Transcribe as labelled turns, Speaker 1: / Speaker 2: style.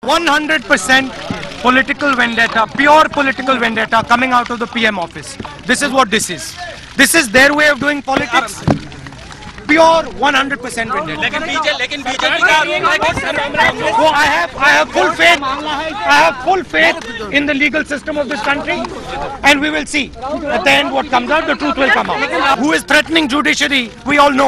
Speaker 1: 100% political vendetta, pure political vendetta coming out of the PM office. This is what this is. This is their way of doing politics. Pure 100% vendetta. So I have full faith. I have full faith in the legal system of this country, and we will see at the end what comes out. The truth will come out. Who is threatening judiciary? We all know.